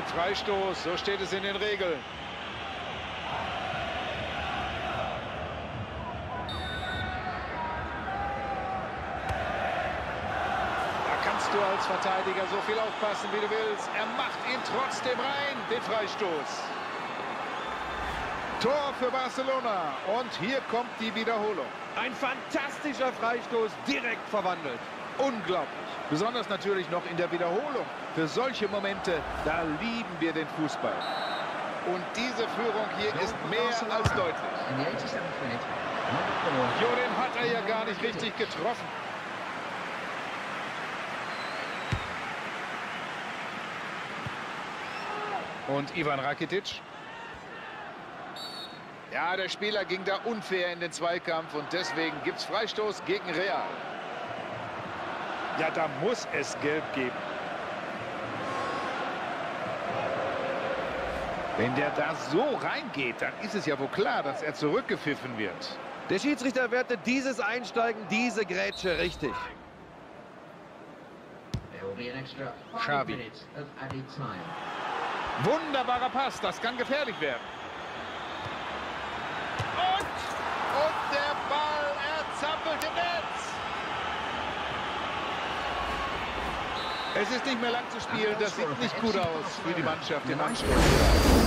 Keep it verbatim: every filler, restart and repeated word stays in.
Freistoß, so steht es in den Regeln. Da kannst du als Verteidiger so viel aufpassen, wie du willst. Er macht ihn trotzdem rein, den Freistoß. Tor für Barcelona. Und hier kommt die Wiederholung. Ein fantastischer Freistoß, direkt verwandelt. Unglaublich. Besonders natürlich noch in der Wiederholung. Für solche Momente, da lieben wir den Fußball. Und diese Führung hier ist mehr als deutlich. Jo, den hat er ja gar nicht richtig getroffen. Und Ivan Rakitic. Ja, der Spieler ging da unfair in den Zweikampf und deswegen gibt es Freistoß gegen Real. Ja, da muss es Gelb geben. Wenn der da so reingeht, dann ist es ja wohl klar, dass er zurückgepfiffen wird. Der Schiedsrichter wertet dieses Einsteigen, diese Grätsche richtig. Xavi. Wunderbarer Pass, das kann gefährlich werden. Und, und der Ball, er zappelt im Netz. Es ist nicht mehr lang zu spielen, das sieht nicht gut aus für die Mannschaft im Anschluss.